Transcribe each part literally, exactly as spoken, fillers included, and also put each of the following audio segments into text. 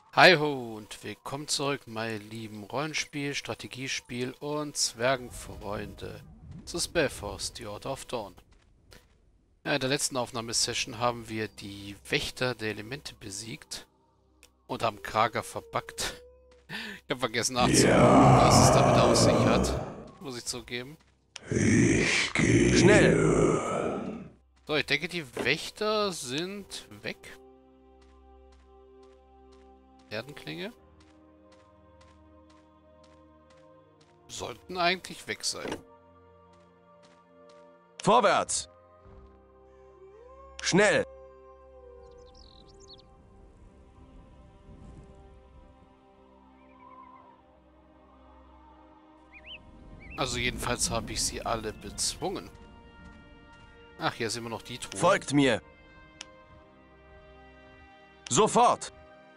Hi ho und willkommen zurück, meine lieben Rollenspiel, Strategiespiel und Zwergenfreunde zu Spellforce, The Order of Dawn. Ja, in der letzten Aufnahmesession haben wir die Wächter der Elemente besiegt und haben Krager verbuggt. Ich habe vergessen nachzugucken, was es damit auf sich hat, muss ich zugeben. Ich gehe. Schnell! So, ich denke, die Wächter sind weg. Erdenklinge sollten eigentlich weg sein. Vorwärts! Schnell! Also jedenfalls habe ich sie alle bezwungen. Ach, hier ist immer noch die Truhe. Folgt mir! Sofort!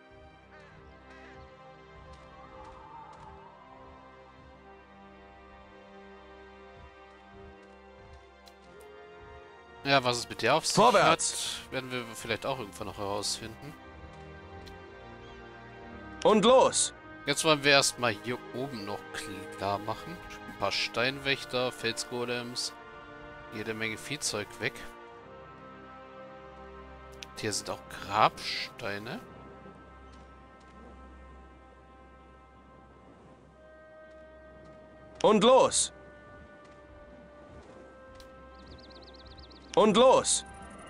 Ja, was es mit der auf sich Vorwärts! hat, werden wir vielleicht auch irgendwann noch herausfinden. Und los! Jetzt wollen wir erstmal hier oben noch klar machen. Ein paar Steinwächter, Felsgolems, jede Menge Viehzeug weg. Hier sind auch Grabsteine. Und los! Und los!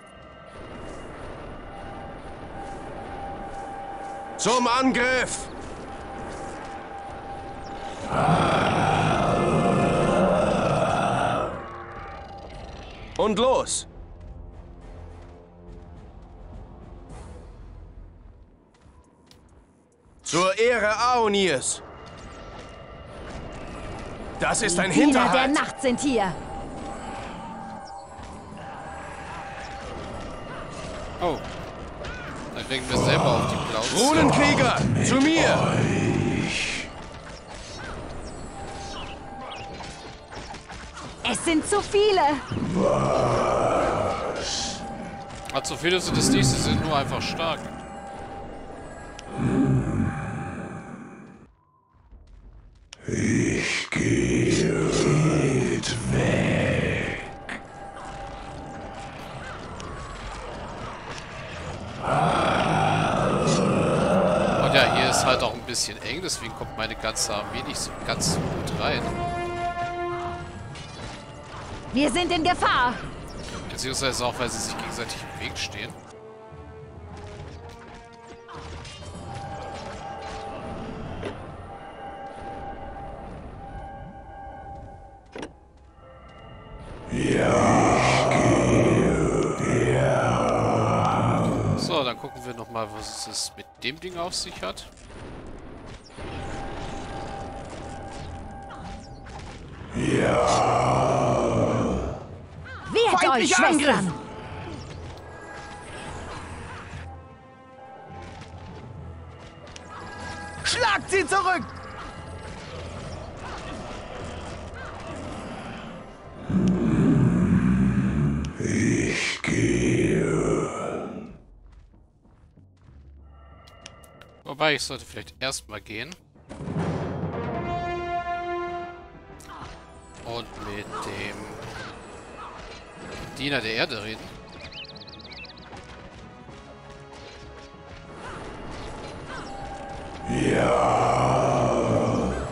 Zum Angriff! Und los! Zur Ehre Aonirs! Das ist ein Die Diener der Hinterhalt! Nacht sind hier. Oh. Dann legen wir selber auf die Plauze. Runenkrieger, zu mir! Es sind zu viele. Ah, zu viele sind es nicht, sie sind nur einfach stark. Ich gehe. Geht weg. Und ja, hier ist halt auch ein bisschen eng, deswegen kommt meine ganze Armee nicht so ganz so gut rein. Wir sind in Gefahr. Beziehungsweise auch, weil sie sich gegenseitig im Weg stehen. So, dann gucken wir nochmal, was es mit dem Ding auf sich hat. Wehrt euch, Feindlicher Angriff! Schwestern. Schlagt sie zurück! Ich gehe. Wobei, ich sollte vielleicht erstmal gehen. Und mit dem Diener der Erde reden. Ja.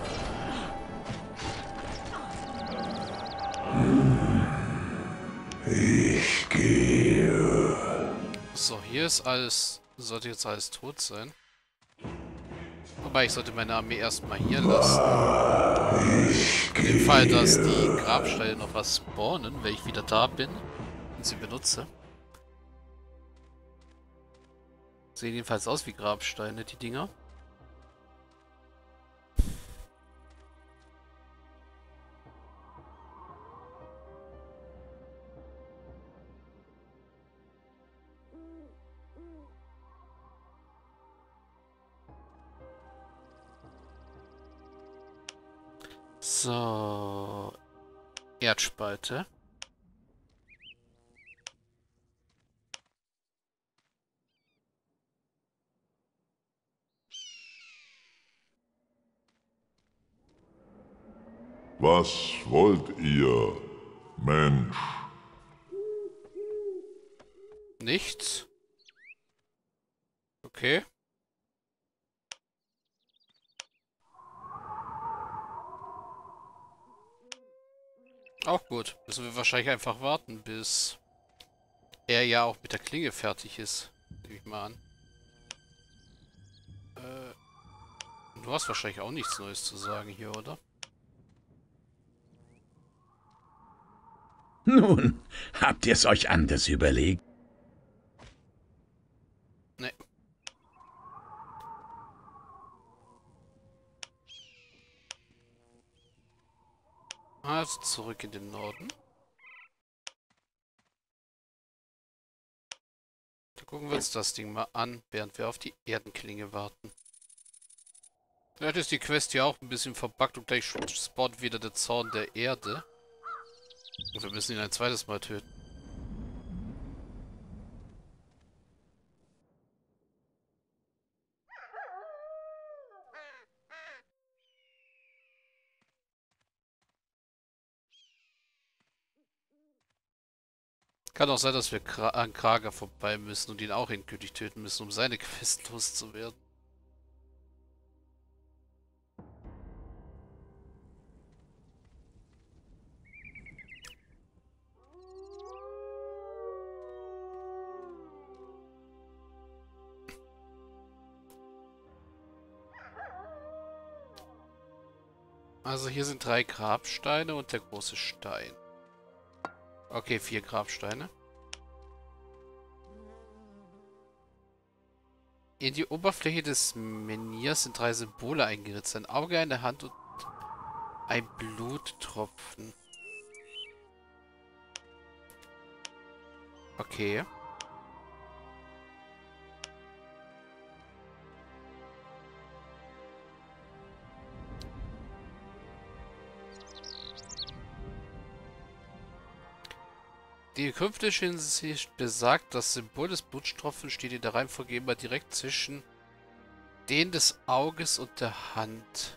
Ich gehe. So, hier ist alles, sollte jetzt alles tot sein. Wobei, ich sollte meine Armee erstmal hier lassen. In dem Fall, dass die Grabsteine noch was spawnen, wenn ich wieder da bin und sie benutze. Sehen jedenfalls aus wie Grabsteine, die Dinger. So. Erdspalte. Was wollt ihr, Mensch? Nichts. Okay. Auch gut. Müssen wir wahrscheinlich einfach warten, bis er ja auch mit der Klinge fertig ist. Nehme ich mal an. Äh, du hast wahrscheinlich auch nichts Neues zu sagen hier, oder? Nun, habt ihr's euch anders überlegt? Ne. Also zurück in den Norden. Da gucken wir uns das Ding mal an, während wir auf die Erdenklinge warten. Vielleicht ist die Quest hier auch ein bisschen verbuggt und gleich spawnt wieder der Zorn der Erde. Und wir müssen ihn ein zweites Mal töten. Kann auch sein, dass wir Kra an Krager vorbei müssen und ihn auch endgültig töten müssen, um seine Quest loszuwerden. Also hier sind drei Grabsteine und der große Stein. Okay, vier Grabsteine. In die Oberfläche des Menhirs sind drei Symbole eingeritzt. Ein Auge, eine Hand und ein Bluttropfen. Okay. Die kryptische Hinsicht besagt, das Symbol des Blutstropfens steht in der Reihenfolge immer direkt zwischen den des Auges und der Hand.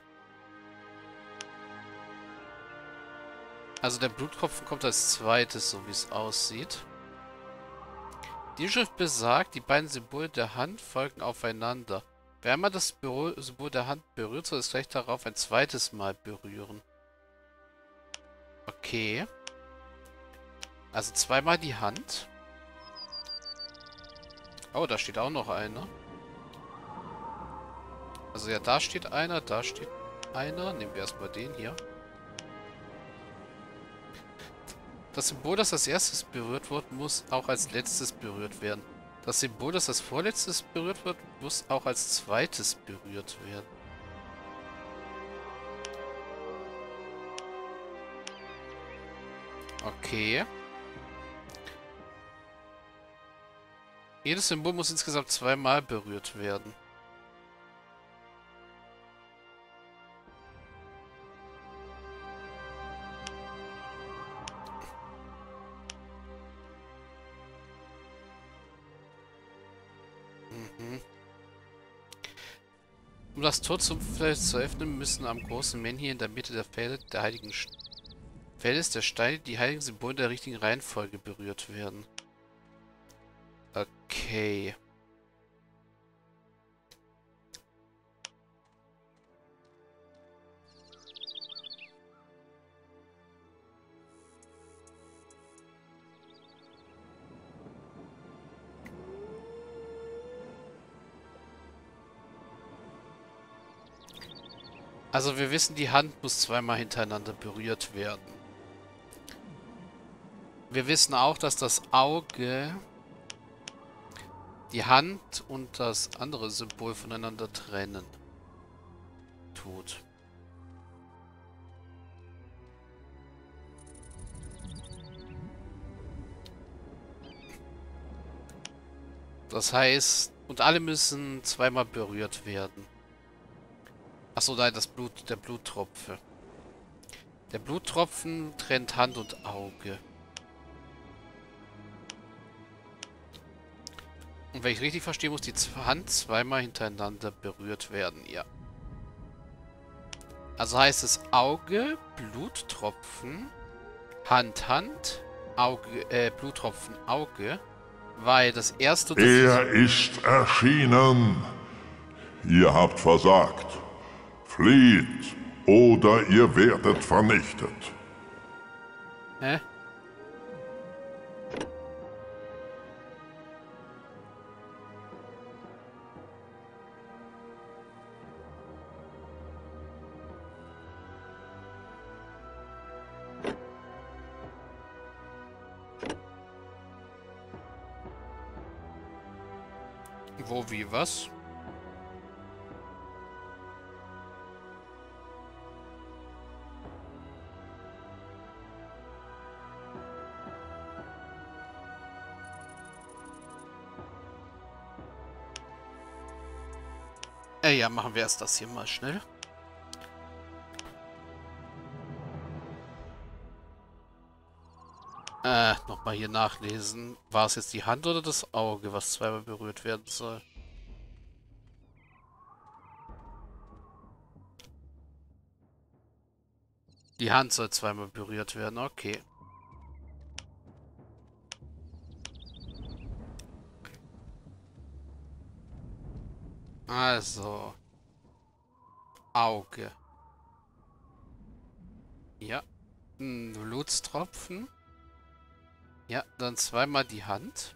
Also der Bluttropfen kommt als zweites, so wie es aussieht. Die Schrift besagt, die beiden Symbole der Hand folgen aufeinander. Wer einmal das Symbol der Hand berührt, soll es gleich darauf ein zweites Mal berühren. Okay. Also zweimal die Hand. Oh, da steht auch noch einer. Also ja, da steht einer, da steht einer. Nehmen wir erstmal den hier. Das Symbol, das als erstes berührt wird, muss auch als letztes berührt werden. Das Symbol, das als vorletztes berührt wird, muss auch als zweites berührt werden. Okay. Jedes Symbol muss insgesamt zweimal berührt werden. Mhm. Um das Tor zum Fels zu öffnen, müssen am großen Menhir in der Mitte der Felder der heiligen St Feldes der Steine die heiligen Symbole der richtigen Reihenfolge berührt werden. Okay. Also wir wissen, die Hand muss zweimal hintereinander berührt werden. Wir wissen auch, dass das Auge die Hand und das andere Symbol voneinander trennen tut. Das heißt, und alle müssen zweimal berührt werden. Achso, nein, das Blut, der Bluttropfen. Der Bluttropfen trennt Hand und Auge. Und wenn ich richtig verstehe, muss die Hand zweimal hintereinander berührt werden, ja. Also heißt es Auge, Bluttropfen, Hand, Hand, Auge, äh, Bluttropfen, Auge. Weil das erste... Das Er ist erschienen. Ihr habt versagt. Flieht, oder ihr werdet vernichtet. Hä? Wo, wie, was? Äh, ja, machen wir erst das hier mal schnell. Äh, nochmal hier nachlesen. War es jetzt die Hand oder das Auge, was zweimal berührt werden soll? Die Hand soll zweimal berührt werden, okay. Also. Auge. Ja. Ein Blutstropfen. Ja, dann zweimal die Hand.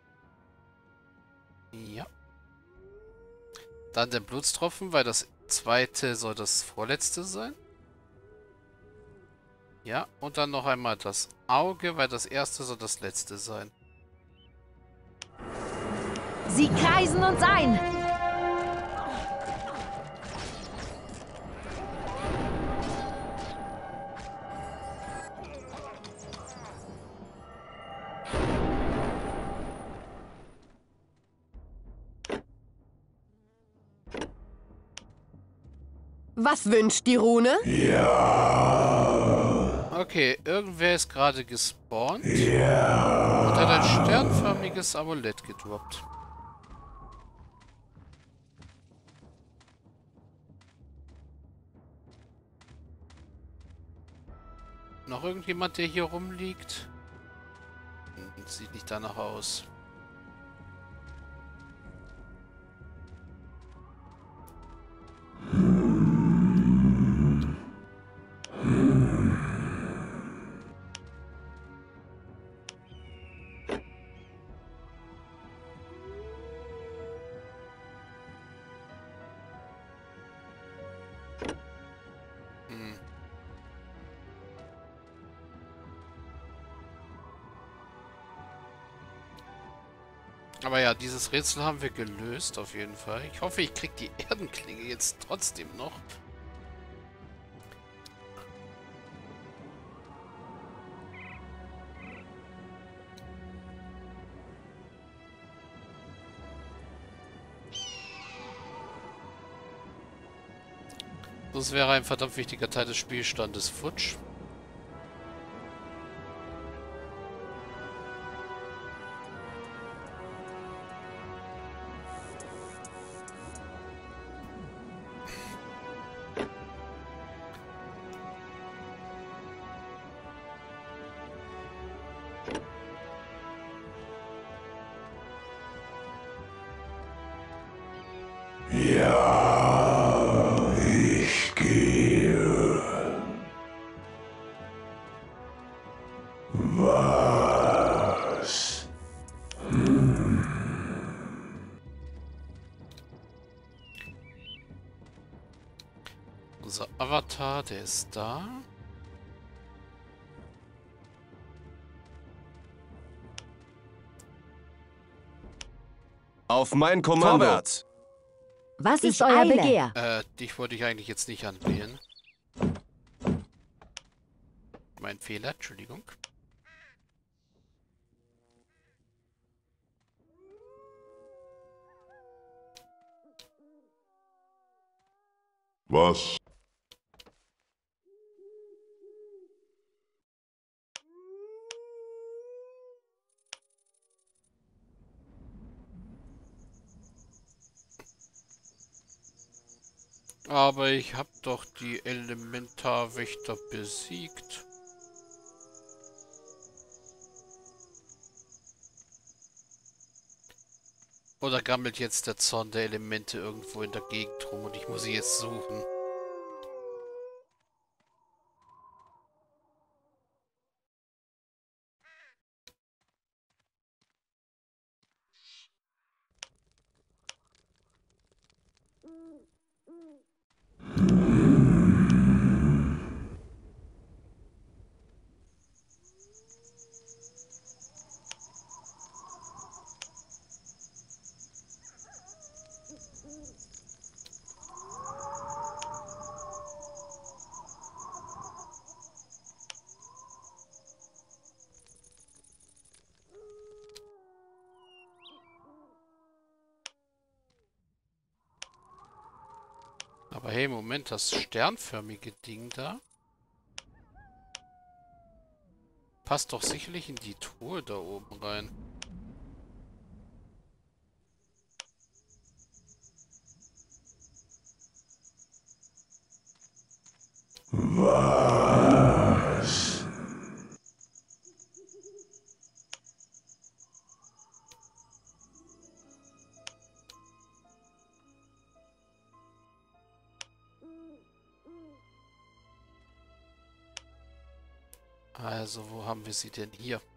Ja. Dann der Blutstropfen, weil das zweite soll das vorletzte sein. Ja, und dann noch einmal das Auge, weil das erste soll das letzte sein. Sie kreisen uns ein. Was wünscht die Rune? Okay, irgendwer ist gerade gespawnt. Ja. Und hat ein sternförmiges Amulett gedroppt. Noch irgendjemand, der hier rumliegt? Hm, sieht nicht danach aus. Hm. Aber ja, dieses Rätsel haben wir gelöst, auf jeden Fall. Ich hoffe, ich kriege die Erdenklinge jetzt trotzdem noch. Das wäre ein verdammt wichtiger Teil des Spielstandes futsch. Ja, ich gehe. Was? Hm. Unser Avatar, der ist da. Auf mein Kommando! Was ist Ich euer eile. Begehr? Äh, dich wollte ich eigentlich jetzt nicht anwählen. Mein Fehler, Entschuldigung. Was? Aber ich habe doch die Elementarwächter besiegt. Oder gammelt jetzt der Zorn der Elemente irgendwo in der Gegend rum und ich muss sie jetzt suchen? Aber hey, Moment, das sternförmige Ding da passt doch sicherlich in die Truhe da oben rein. Was? Also, wo haben wir sie denn hier?